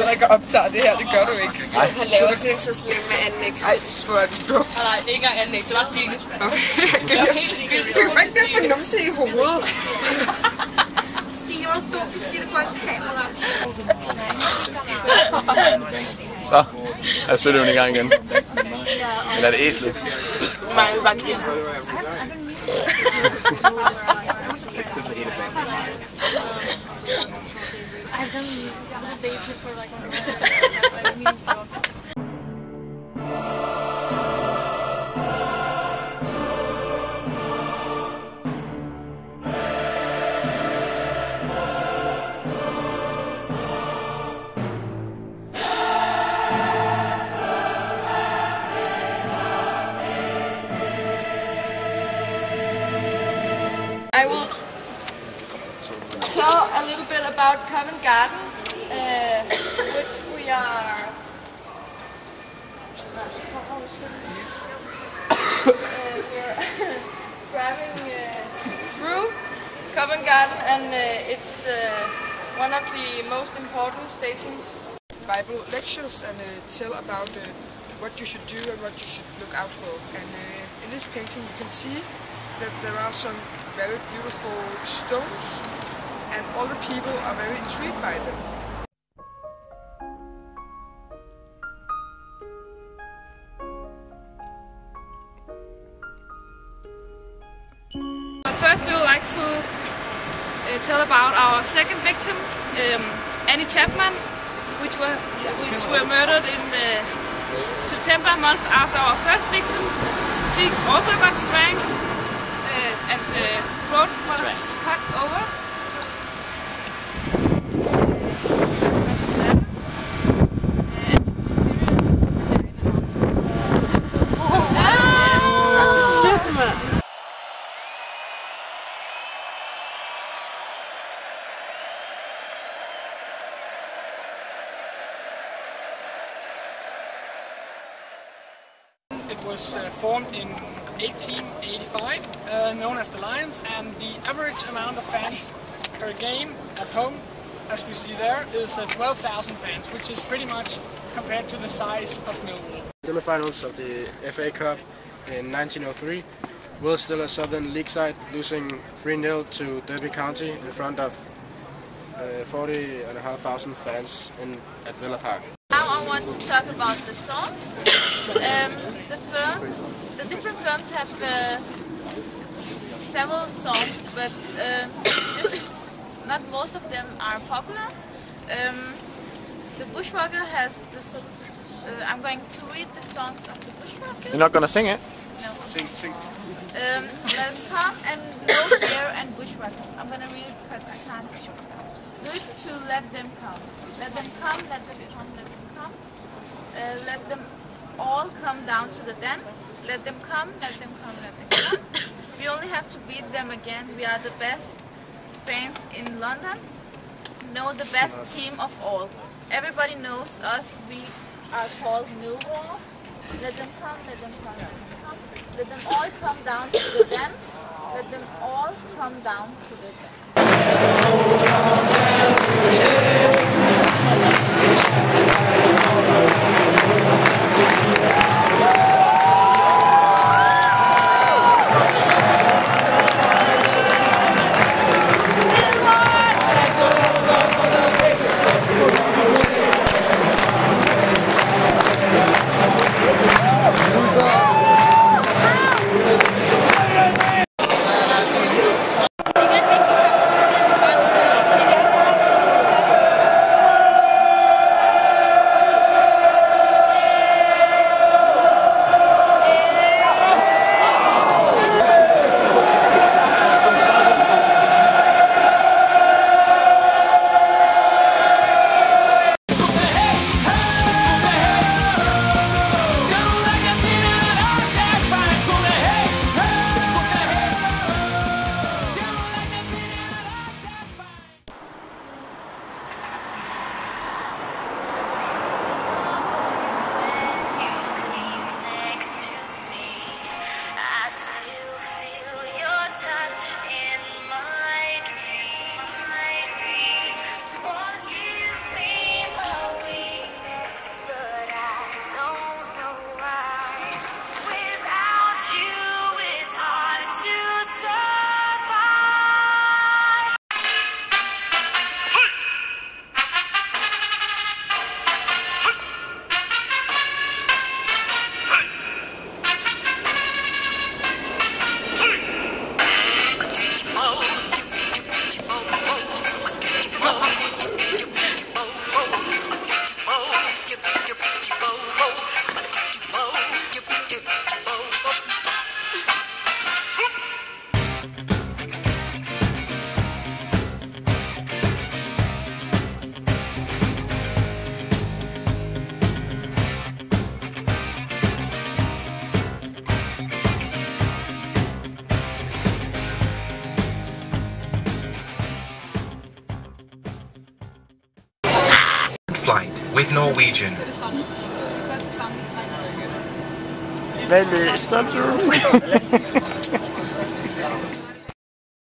sidder ikke og optager det her, det gør du ikke. Nej. Han laver sådan en så slem med anlæg. Ej, hvor er det dumt. Nej, det er ikke engang anlæg, det var Stine. Det kan ikke være for numse i hovedet. Stine, hvor er du dumt, du siger det for en kamera. Så er sødøven i gang igen. Eller er det æslet? Nej, det var grisen. I've done the day trip for like 1 month. I will tell a little bit about Covent Garden, which we are driving through Covent Garden, and it's one of the most important stations. Bible lectures and tell about what you should do and what you should look out for. And in this painting you can see that there are some very beautiful stones, and all the people are very intrigued by them. First, we would like to tell about our second victim, Annie Chapman, which were murdered in September, month after our first victim. She also got strangled and throat was cut over. It was formed in 1885, known as the Lions, and the average amount of fans per game at home, as we see there, is 12,000 fans, which is pretty much compared to the size of Millwall. Semi-finals of the FA Cup in 1903, Will still a Southern League side, losing 3-0 to Derby County in front of 40,500 fans at Villa Park. Now I want to talk about the songs. The different films have several songs, but just not most of them are popular. The Bushwalker has this. I'm going to read the songs of the Bushwalker. You're not going to sing it? No. Sing. Let's come and no fear and Bushwalker. I'm going to read it because I can't. Do it to let them come. Let them come, let them come, let them come. Let them all come down to the den. Let them come, let them come, let them come. We only have to beat them again. We are the best fans in London. Know the best team of all. Everybody knows us. We are called Millwall. Let them come, let them come, let them come. Let them all come down to the den. Let them all come down to the den. flight with Norwegian. Maybe it's not true.